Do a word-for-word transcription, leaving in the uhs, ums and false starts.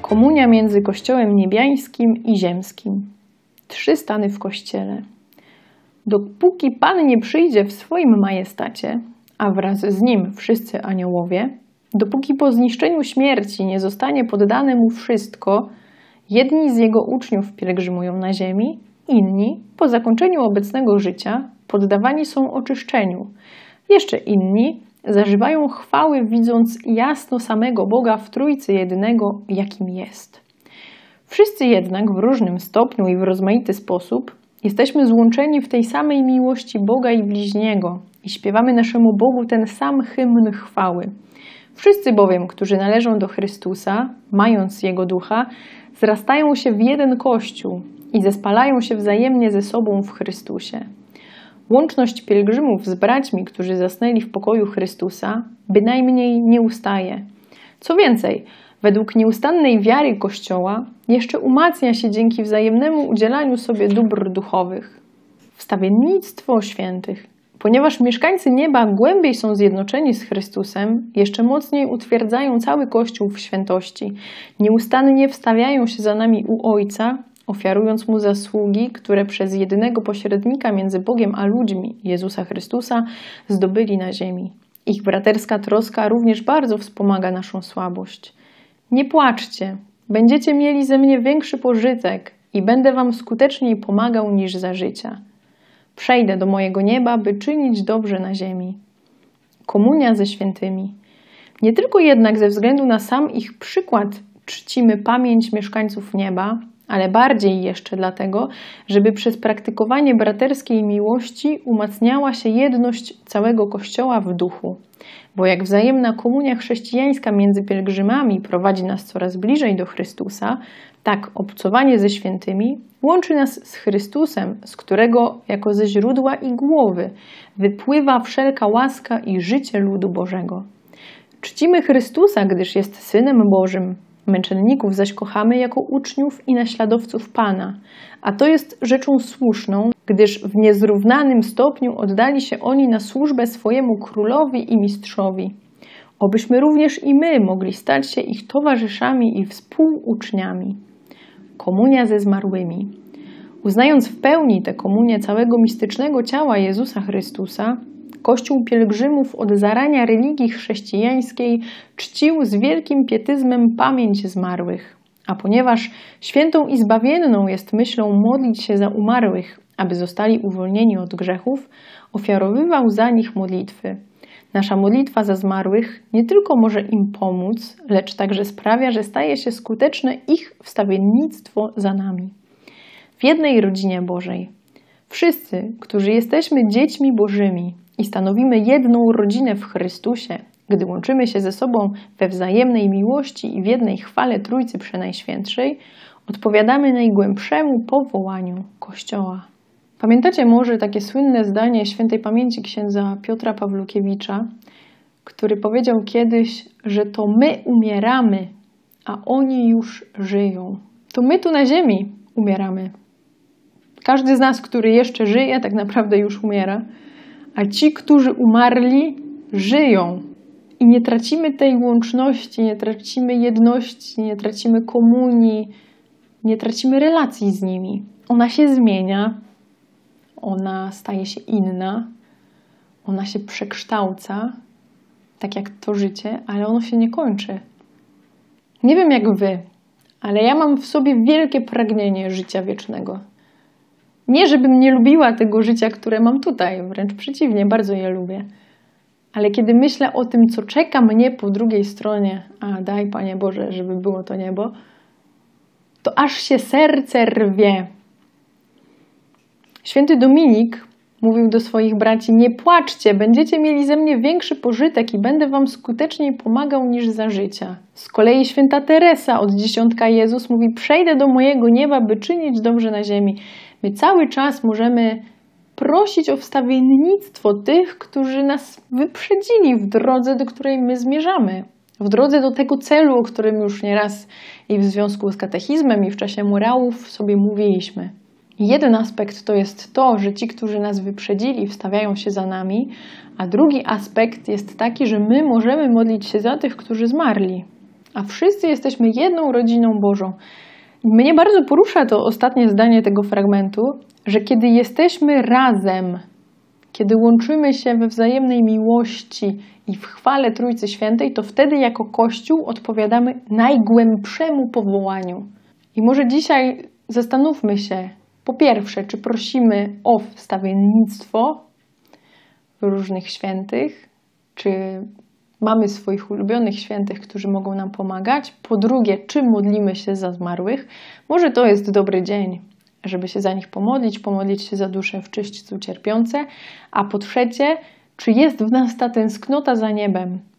Komunia między Kościołem niebiańskim i ziemskim. Trzy stany w Kościele. Dopóki Pan nie przyjdzie w swoim majestacie, a wraz z Nim wszyscy aniołowie, dopóki po zniszczeniu śmierci nie zostanie poddane Mu wszystko, jedni z Jego uczniów pielgrzymują na ziemi, inni, po zakończeniu obecnego życia, poddawani są oczyszczeniu. Jeszcze inni zażywają chwały, widząc jasno samego Boga w Trójcy Jedynego, jakim jest. Wszyscy jednak w różnym stopniu i w rozmaity sposób jesteśmy złączeni w tej samej miłości Boga i bliźniego i śpiewamy naszemu Bogu ten sam hymn chwały. Wszyscy bowiem, którzy należą do Chrystusa, mając Jego ducha, zrastają się w jeden Kościół i zespalają się wzajemnie ze sobą w Chrystusie. Łączność pielgrzymów z braćmi, którzy zasnęli w pokoju Chrystusa, bynajmniej nie ustaje. Co więcej, według nieustannej wiary Kościoła jeszcze umacnia się dzięki wzajemnemu udzielaniu sobie dóbr duchowych. Wstawiennictwo świętych. Ponieważ mieszkańcy nieba głębiej są zjednoczeni z Chrystusem, jeszcze mocniej utwierdzają cały Kościół w świętości. Nieustannie wstawiają się za nami u Ojca, ofiarując Mu zasługi, które przez jedynego pośrednika między Bogiem a ludźmi, Jezusa Chrystusa, zdobyli na ziemi. Ich braterska troska również bardzo wspomaga naszą słabość. Nie płaczcie, będziecie mieli ze mnie większy pożytek i będę wam skuteczniej pomagał niż za życia. Przejdę do mojego nieba, by czynić dobrze na ziemi. Komunia ze świętymi. Nie tylko jednak ze względu na sam ich przykład czcimy pamięć mieszkańców nieba, ale bardziej jeszcze dlatego, żeby przez praktykowanie braterskiej miłości umacniała się jedność całego Kościoła w duchu. Bo jak wzajemna komunia chrześcijańska między pielgrzymami prowadzi nas coraz bliżej do Chrystusa, tak obcowanie ze świętymi łączy nas z Chrystusem, z którego jako ze źródła i głowy wypływa wszelka łaska i życie ludu Bożego. Czcimy Chrystusa, gdyż jest Synem Bożym, męczenników zaś kochamy jako uczniów i naśladowców Pana, a to jest rzeczą słuszną, gdyż w niezrównanym stopniu oddali się oni na służbę swojemu Królowi i Mistrzowi. Obyśmy również i my mogli stać się ich towarzyszami i współuczniami. Komunia ze zmarłymi. Uznając w pełni tę komunię całego mistycznego ciała Jezusa Chrystusa, Kościół pielgrzymów od zarania religii chrześcijańskiej czcił z wielkim pietyzmem pamięć zmarłych. A ponieważ świętą i zbawienną jest myślą modlić się za umarłych, aby zostali uwolnieni od grzechów, ofiarowywał za nich modlitwy. Nasza modlitwa za zmarłych nie tylko może im pomóc, lecz także sprawia, że staje się skuteczne ich wstawiennictwo za nami. W jednej rodzinie Bożej. Wszyscy, którzy jesteśmy dziećmi Bożymi i stanowimy jedną rodzinę w Chrystusie, gdy łączymy się ze sobą we wzajemnej miłości i w jednej chwale Trójcy Przenajświętszej, odpowiadamy najgłębszemu powołaniu Kościoła. Pamiętacie może takie słynne zdanie świętej pamięci księdza Piotra Pawlukiewicza, który powiedział kiedyś, że to my umieramy, a oni już żyją. To my tu na ziemi umieramy. Każdy z nas, który jeszcze żyje, tak naprawdę już umiera, a ci, którzy umarli, żyją. I nie tracimy tej łączności, nie tracimy jedności, nie tracimy komunii, nie tracimy relacji z nimi. Ona się zmienia, ona staje się inna, ona się przekształca, tak jak to życie, ale ono się nie kończy. Nie wiem jak wy, ale ja mam w sobie wielkie pragnienie życia wiecznego. Nie, żebym nie lubiła tego życia, które mam tutaj, wręcz przeciwnie, bardzo je lubię. Ale kiedy myślę o tym, co czeka mnie po drugiej stronie, a daj Panie Boże, żeby było to niebo, to aż się serce rwie. Święty Dominik mówił do swoich braci: nie płaczcie, będziecie mieli ze mnie większy pożytek i będę wam skuteczniej pomagał niż za życia. Z kolei święta Teresa od dziesiątka Jezus mówi: przejdę do mojego nieba, by czynić dobrze na ziemi. My cały czas możemy prosić o wstawiennictwo tych, którzy nas wyprzedzili w drodze, do której my zmierzamy. W drodze do tego celu, o którym już nieraz i w związku z katechizmem, i w czasie murałów sobie mówiliśmy. Jeden aspekt to jest to, że ci, którzy nas wyprzedzili, wstawiają się za nami, a drugi aspekt jest taki, że my możemy modlić się za tych, którzy zmarli. a wszyscy jesteśmy jedną rodziną Bożą. Mnie bardzo porusza to ostatnie zdanie tego fragmentu, że kiedy jesteśmy razem, kiedy łączymy się we wzajemnej miłości i w chwale Trójcy Świętej, to wtedy jako Kościół odpowiadamy najgłębszemu powołaniu. I może dzisiaj zastanówmy się, po pierwsze, czy prosimy o wstawiennictwo różnych świętych, czy mamy swoich ulubionych świętych, którzy mogą nam pomagać. Po drugie, czy modlimy się za zmarłych? Może to jest dobry dzień, żeby się za nich pomodlić, pomodlić się za dusze w czyśćcu cierpiące. A po trzecie, czy jest w nas ta tęsknota za niebem?